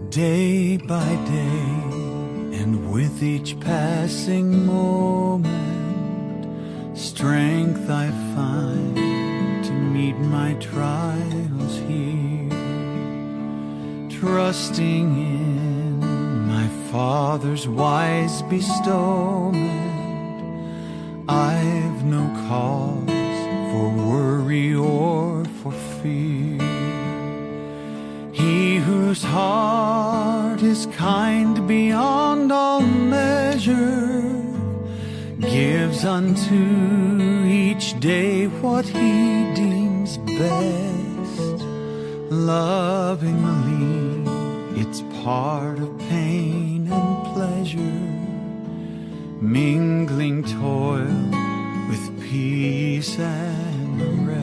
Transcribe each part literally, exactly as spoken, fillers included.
Day by day, and with each passing moment, strength I find to meet my trials here, trusting in my Father's wise bestowment. I've no cause for worry or for fear. He whose heart is kind beyond all measure gives unto each day what he deems best. Lovingly, it's part of pain and pleasure, mingling toil with peace and rest.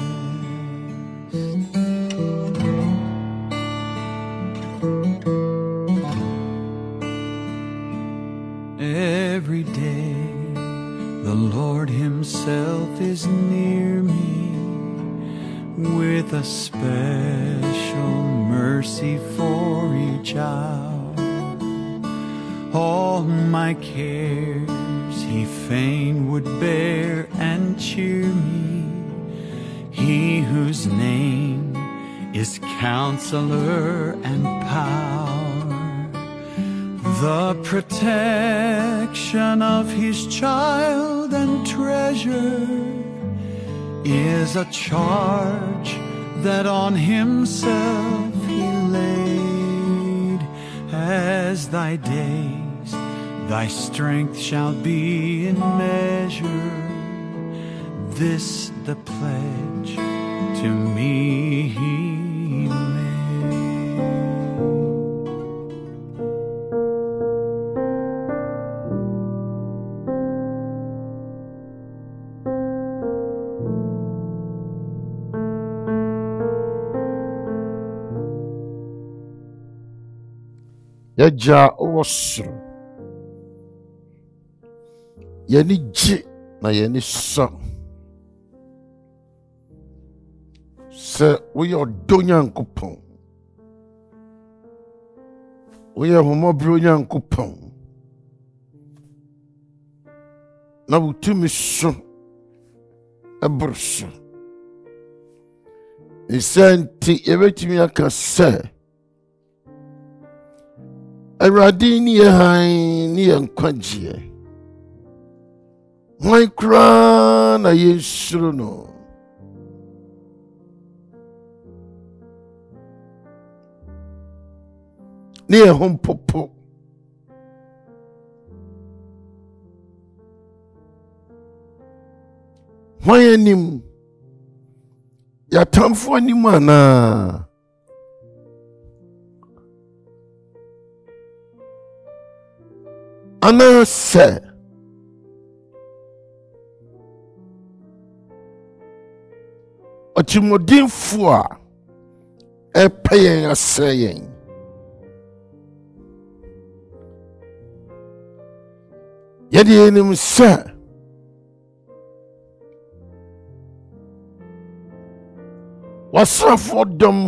Every day the Lord himself is near me with a special mercy for each hour. All my cares he fain would bear and cheer me, he whose name is Counselor and Power. The protection of his child and treasure is a charge that on himself he laid. As thy days, thy strength shall be in measure. This the pledge to me he made. Yaja osro yani ji na yani so se we odo Nyankopon we homobro Nyankopon na butumi so eburso isenti ebetimi aka se Awurade ni ye han ni ye nkwagye hwan kra na ye nsuro no ni ye hompopo hwan anim ya tamfo anim ana Ana se Otimodinfo a epeyen aseyen Yedi enim se wasrafo dom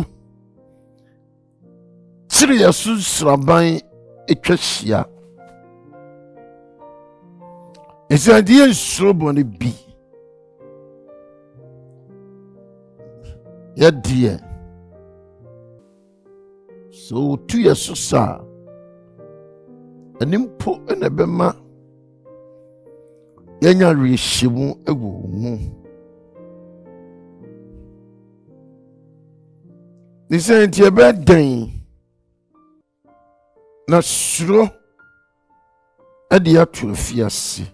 tiri yasu sraban etwahia Is an idea shrubony be. Ya dear. So two years so sa an impo and a bema Yanya reshimu ewu. This ain't your bad day. Na suro Adia to fiasi.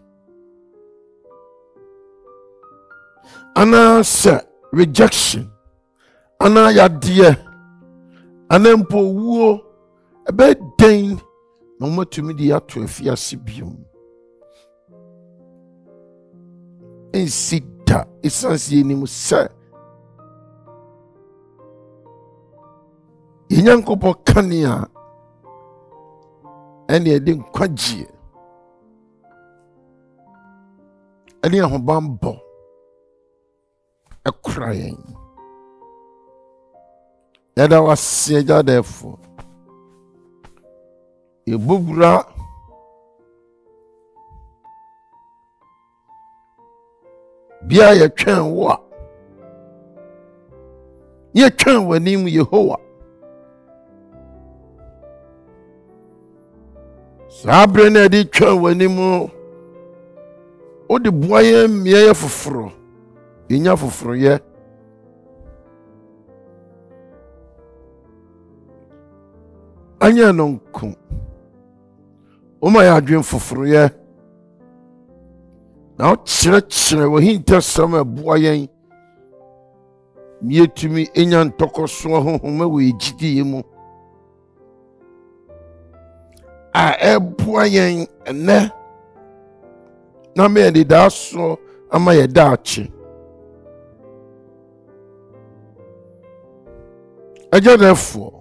Ana se rejection ana ya de ana mpo wuo ebe den no matumi di ato afiase biom ensida esansi ni musa Nyankopon kania ene ede nkwagye ene ahobambo a crying. That I was said, therefore, ye bogura bia ye twen wo a ye twen wanim Yehowa sabre na di twen wanim o de boye miye foforo inya foforo ye anya no nko o ma ya adwen foforo ye na o chere chere wo hinta sama boye mietumi enya ntokoso hohoma we ejidi mu a eboye ene na me de da so ama ye da achi aja therefore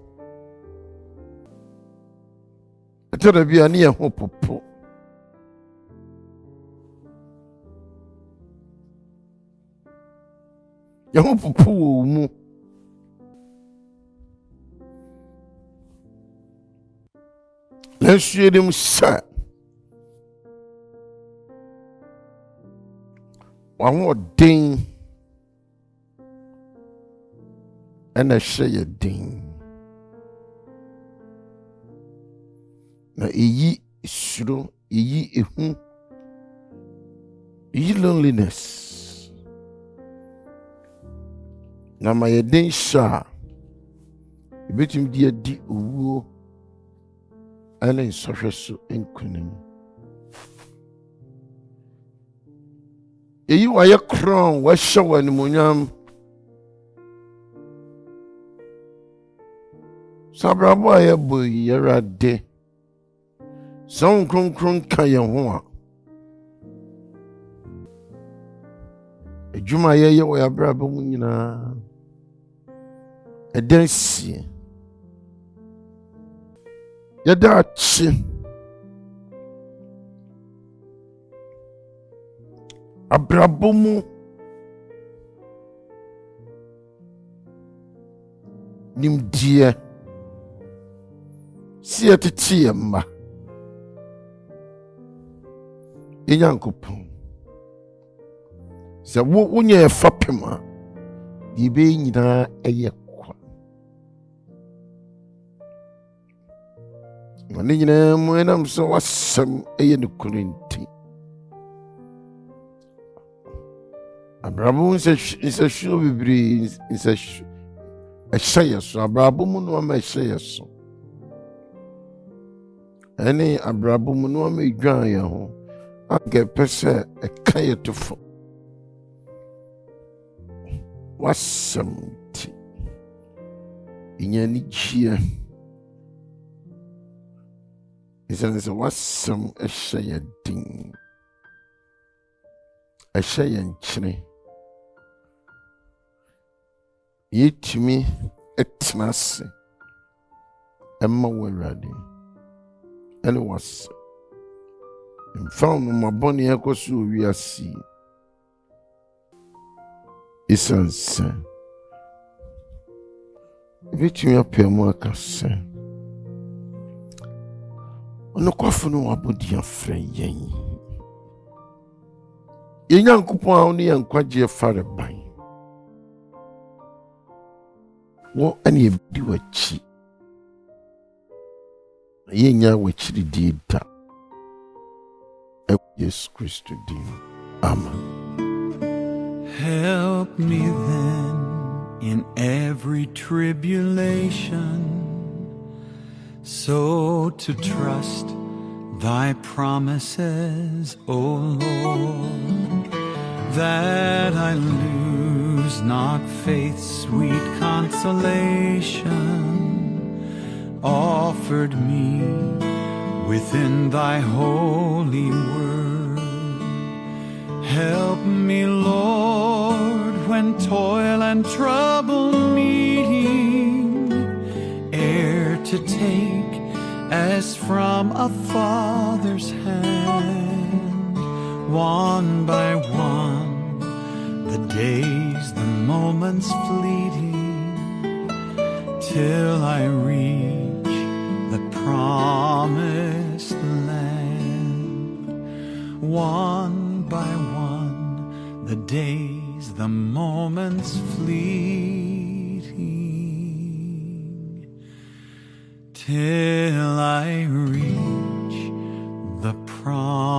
atara bia ne ye ho popo ye ho popo wo mu let's read him say one more ding and a share ding na eyi suro eyi ehu eyi loneliness na ma ye den sha ebetim di adi owuo ana nsohweso enkunim eyi wa ye kron wa hye ni monyam sabrabo aye boy yerade son kron kron ka ye ho a ejuma ye ye wo ya brabo mu nyina edansi ye da chi abrabomu nimdie si atiti yemma enyankopon se wo wonye fapema di be nyina eye kwa wani nyina mu enam so wasam eye ne kurinti abrabomu se se shu bibiri se shu a shaya so abrabomu no ma shaya so ene abrabomu no ma dwan ye ho age pese e kaye tofo wasamti inyani chia isanse wasam e shaya din e shaya nchine yetimi etnase emma werade ene was in found my bonny ekosu wiasi isanse yetimi apemu akase ono kwafu no wabodi afre yen yenyankopon a oni yankwaje fare ban wo ani ebi wachi yenya wachiri di da Yes Christ din amen. Help me then in every tribulation, so to trust thy promises, O Lord, that I lose not faith's sweet consolation offered me within thy holy word. Help me, Lord, when toil and trouble meeting, ere to take as from a father's hand, one by one, the days, the moments fleeting, till I reach the promised land. One by one, the days, the moments fleeting, till I reach the promised